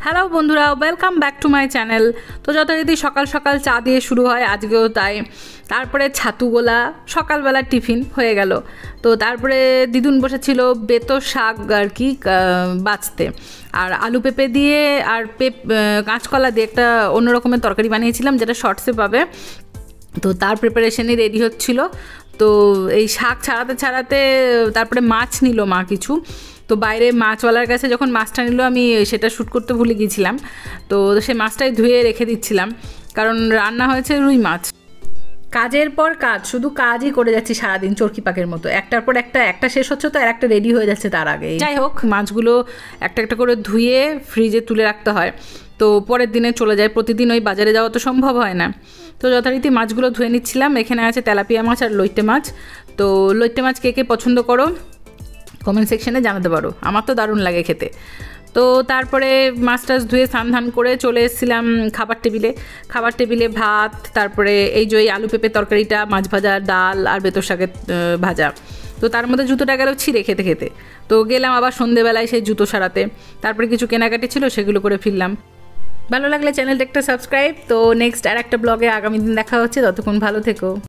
Hello বন্ধুরা, welcome back to my channel. তো যথারীতি সকাল সকাল চা দিয়ে শুরু হয়, আজকেও তাই। তারপরে ছাতু গোলা, সকালবেলার টিফিন হয়ে গেল। তো তারপরে দিদুন বসেছিল বেতো শাক আর কি বাছতে, আর আলু পেঁপে দিয়ে আর কাঁচকলা দিয়ে একটা অন্য রকমের তরকারি বানিয়েছিলাম, যেটা শর্টসে পাবে। তো তার প্রিপারেশনই রেডি হচ্ছিল। তো এই শাক ছাড়াতে তারপরে মাছ নিল মা কিছু। তো বাইরে মাছওয়ালার কাছে যখন মাছটা নিল, আমি সেটা শ্যুট করতে ভুলে গিয়েছিলাম। তো সে মাছটাই ধুয়ে রেখে দিচ্ছিলাম, কারণ রান্না হয়েছে রুই মাছ। কাজের পর কাজ, শুধু কাজই করে যাচ্ছি সারাদিন চরকি পাকের মতো। একটার পর একটা শেষ হচ্ছে, তো আর একটা রেডি হয়ে যাচ্ছে তার আগে। যাই হোক, মাছগুলো একটা একটা করে ধুয়ে ফ্রিজে তুলে রাখতে হয়, তো পরের দিনে চলে যায়। প্রতিদিন ওই বাজারে যাওয়া তো সম্ভব হয় না। তো যথারীতি মাছগুলো ধুয়ে নিচ্ছিলাম। এখানে আছে তেলাপিয়া মাছ আর লইট্টে মাছ। তো লইট্টে মাছ কে কে পছন্দ করো কমেন্ট সেকশনে জানাতে পারো, আমার তো দারুণ লাগে খেতে। তো তারপরে মাছ টাছ ধুয়ে স্নান করে চলে এসেছিলাম খাবার টেবিলে ভাত, তারপরে এই যে আলু পেঁপে তরকারিটা, মাছ ভাজা, ডাল আর বেতর শাকের ভাজা। তো তার মধ্যে জুতোটা গেল ছিঁড়ে খেতে। তো গেলাম আবার সন্ধেবেলায় সেই জুতো সারাতে। তারপরে কিছু কেনাকাটি ছিল, সেগুলো করে ফিরলাম। ভালো লাগলে চ্যানেলটা একটা সাবস্ক্রাইব। তো নেক্সট আর একটা ব্লগে আগামী দিন দেখা হচ্ছে, ততক্ষণ ভালো থেকো।